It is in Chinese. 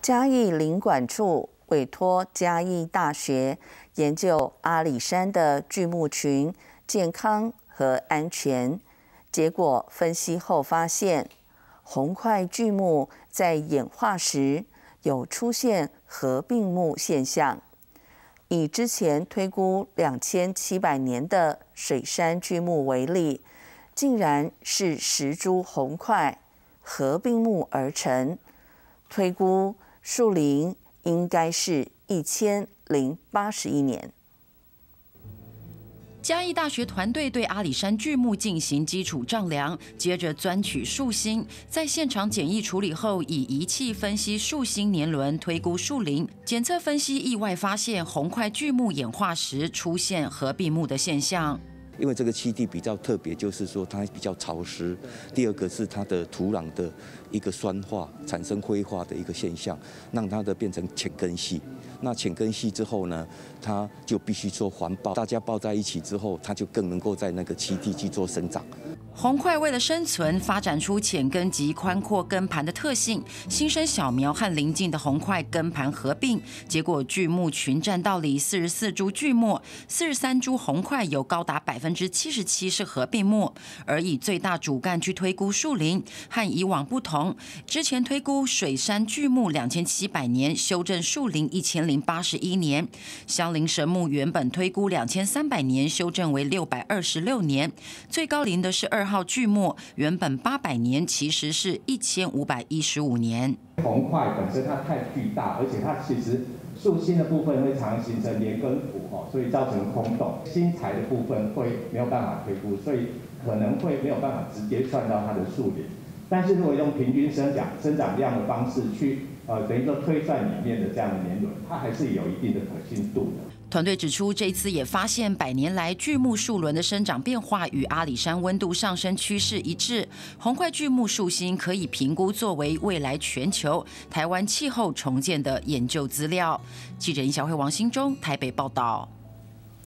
嘉义林管处委托嘉义大学研究阿里山的巨木群健康和安全，结果分析后发现，红块巨木在演化时有出现合并木现象。以之前推估2700年的水杉巨木为例，竟然是10株红块合并木而成，推估树龄应该是1081年。 嘉义大学团队对阿里山巨木进行基础丈量，接着钻取树心，在现场简易处理后，以仪器分析树心年轮，推估树龄。检测分析意外发现，红块巨木演化时出现合并木的现象。 因为这个栖地比较特别，就是说它比较潮湿。第二个是它的土壤的一个酸化，产生灰化的一个现象，让它的变成浅根系。那浅根系之后呢，它就必须做环抱，大家抱在一起之后，它就更能够在那个栖地去做生长。 红块为了生存，发展出浅根及宽阔根盘的特性，新生小苗和邻近的红块根盘合并，结果巨木群占道里44株巨木，43株红块有高达77%是合并木，而以最大主干去推估树龄，和以往不同，之前推估水杉巨木2700年，修正树龄1081年，香菱神木原本推估2300年，修正为626年，最高龄的是2号巨木，原本800年，其实是1515年。 红块本身它太巨大，而且它其实树心的部分会常形成连根腐所以造成空洞。新材的部分会没有办法推估，所以可能会没有办法直接算到它的树龄。但是如果用平均生长量的方式去等于说推算里面的这样的年轮，它还是有一定的可信度的。 团队指出，这次也发现100年来巨木树轮的生长变化与阿里山温度上升趋势一致。红块巨木树心可以评估作为未来全球台湾气候重建的研究资料。记者尹小慧、王新忠台北报道。